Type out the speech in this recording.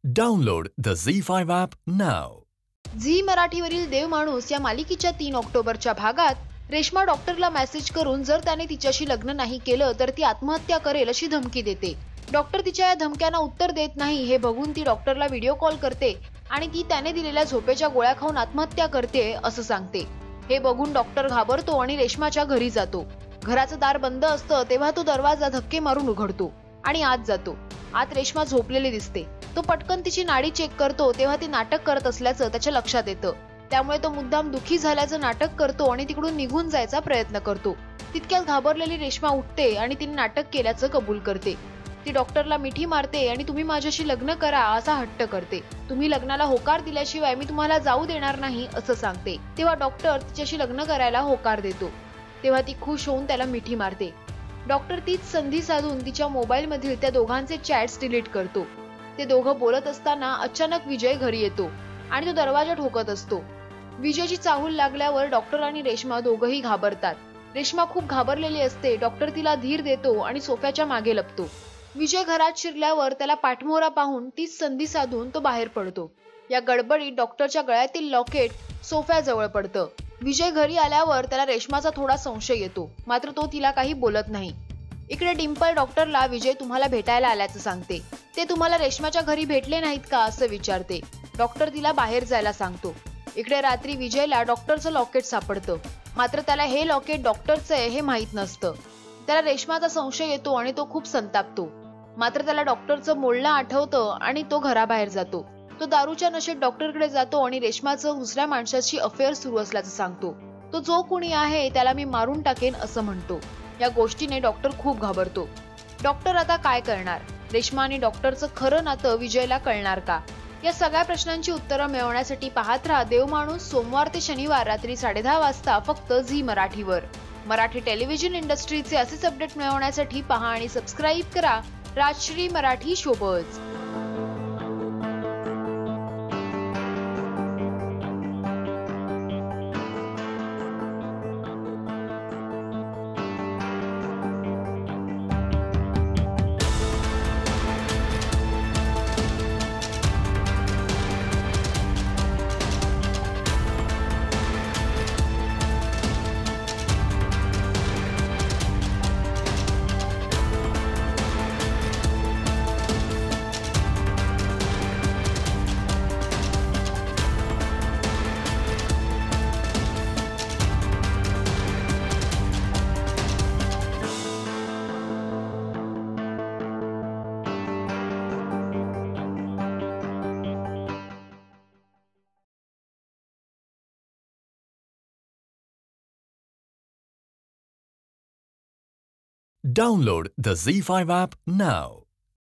Download the Z5 app now. Zee मराठीवरील देव माणूस या मालिकेच्या 3 ऑक्टोबरच्या भागात रेश्मा डॉक्टरला मेसेज करून जर त्याने तिच्याशी लग्न नाही केलं तर ती आत्महत्या करेल अशी धमकी देते. डॉक्टर तिच्या या धमक्यांना उत्तर देत नाही हे बघून ती डॉक्टरला व्हिडिओ कॉल करते आणि ती त्याने दिलेल्या झोपेच्या गोळ्या खाऊन आत्महत्या करते असं सांगते. हे बघून डॉक्टर घाबरतो आणि रेश्माच्या घरी जातो. घराचं दार बंद असतं तेव्हा तो दरवाजा धक्के मारून उघडतो आणि आत जातो. आत रेश्मा झोपलेली दिसते. तो पटकन तिची नाडी चेक करतो तेव्हा ती नाटक करत असल्याचं त्याच्या लक्षात येतं. त्यामुळे तो मुद्दाम दुखी झाल्याचं नाटक करतो आणि तिकडून निघून जायचा प्रयत्न करतो. तितक्यात घाबरलेली रेश्मा उठते आणि तिने नाटक केल्याचं कबूल करते. ती डॉक्टरला मिठी मारते आणि तुम्ही माझ्याशी लग्न करा असा हट्ट करते. तुम्ही लग्नाला होकार दिल्याशिवाय मी तुम्हाला जाऊ देणार नाही असं सांगते. तेव्हा डॉक्टर तिच्याशी लग्न करायला होकार देतो. तेव्हा ती खुश होऊन त्याला मिठी मारते. डॉक्टर तीच संधी साधून तिच्या मोबाईल मधील त्या दोघांचे चॅट्स डिलीट करतो. ते दोघं बोलत असताना अचानक विजय घरी येतो आणि तो दरवाजा ठोकत असतो. विजयची चाहूल लागल्यावर डॉक्टर आणि रेश्मा दोघंही घाबरतात. रेश्मा खूप घाबरलेली असते. डॉक्टर तिला धीर देतो आणि सोफ्याच्या मागे लपतो. विजय घरात शिरल्यावर त्याला पाठमोरा पाहून तीच संधी साधून तो बाहेर पडतो. या गडबडीत डॉक्टरच्या गळ्यातील लॉकेट सोफ्याजवळ पडतं. विजय घरी आल्यावर त्याला रेश्माचा थोडा संशय येतो, मात्र तो तिला काही बोलत नाही. इकडे डिंपल डॉक्टरला विजय तुम्हाला भेटायला आल्याचं सांगते. ते तुम्हाला रेश्माच्या घरी भेटले नाहीत का असं विचारते. डॉक्टर तिला बाहेर जायला सांगतो. इकडे रात्री विजयला डॉक्टरचं लॉकेट सापडतं, मात्र त्याला हे लॉकेट डॉक्टरचं आहे हे माहीत नसतं. त्याला रेश्माचा संशय येतो आणि तो खूप संतापतो. मात्र त्याला डॉक्टरचं बोलणं आठवतं आणि तो घराबाहेर जातो. तो दारूच्या नशेत डॉक्टरकडे जातो आणि रेश्माचं दुसऱ्या माणसाची अफेअर सुरू असल्याचं सांगतो. तो जो कुणी आहे त्याला मी मारून टाकेन असं म्हणतो. या गोष्टीने डॉक्टर खूप घाबरतो. डॉक्टर आता काय करणार? रेश्मा आणि डॉक्टरचं खरं नातं विजयला कळणार का? या सगळ्या प्रश्नांची उत्तरं मिळवण्यासाठी पाहत राहा देव माणूस सोमवार ते शनिवार रात्री 10:30 वाजता फक्त झी मराठीवर. मराठी टेलिव्हिजन इंडस्ट्रीचे असेच अपडेट मिळवण्यासाठी पहा आणि सबस्क्राईब करा Rajshri Marathi showbuzz. Download the Z5 app now.